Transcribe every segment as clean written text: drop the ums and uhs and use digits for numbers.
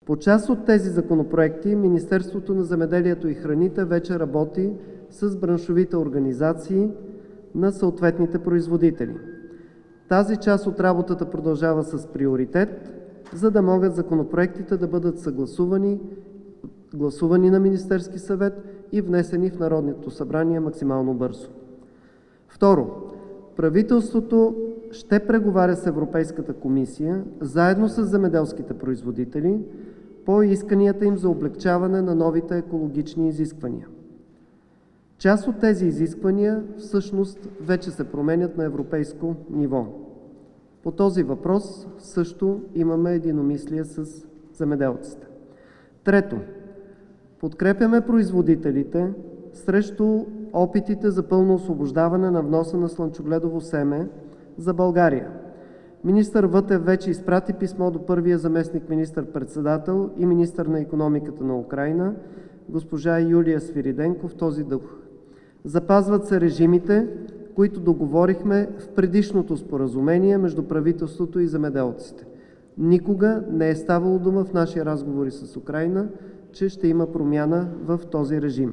По част от тези законопроекти Министерството на земеделието и храните вече работи с браншовите организации на съответните производители. Тази част от работата продължава с приоритет, за да могат законопроектите да бъдат съгласувани, гласувани на Министерски съвет и внесени в Народното събрание максимално бързо. Второ, правителството ще преговаря с Европейската комисия, заедно с земеделските производители, по исканията им за облекчаване на новите екологични изисквания. Част от тези изисквания всъщност вече се променят на европейско ниво. По този въпрос също имаме единомислие с земеделците. Трето, подкрепяме производителите срещу опитите за пълно освобождаване на вноса на слънчогледово семе за България. Министър Вътев вече изпрати писмо до първия заместник министър-председател и министър на икономиката на Украйна, госпожа Юлия Свириденко, в този дух. Запазват се режимите, които договорихме в предишното споразумение между правителството и земеделците. Никога не е ставало дума в наши разговори с Украйна, че ще има промяна в този режим.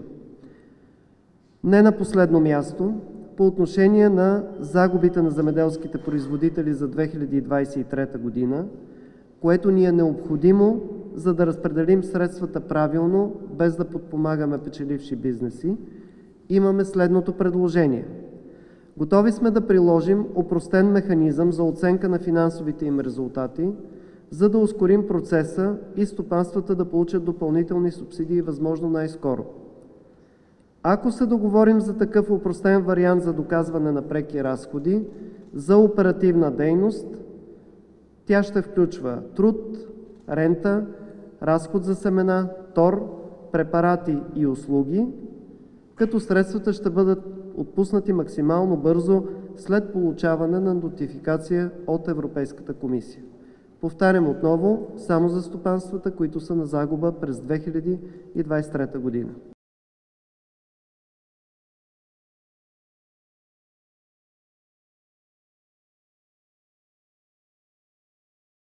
Не на последно място, по отношение на загубите на земеделските производители за 2023 година, което ни е необходимо, за да разпределим средствата правилно, без да подпомагаме печеливши бизнеси, имаме следното предложение. Готови сме да приложим опростен механизъм за оценка на финансовите им резултати, за да ускорим процеса и стопанствата да получат допълнителни субсидии възможно най-скоро. Ако се договорим за такъв опростен вариант за доказване на преки разходи за оперативна дейност, тя ще включва труд, рента, разход за семена, тор, препарати и услуги, като средствата ще бъдат отпуснати максимално бързо след получаване на нотификация от Европейската комисия. Повтарям отново, само за стопанствата, които са на загуба през 2023 година.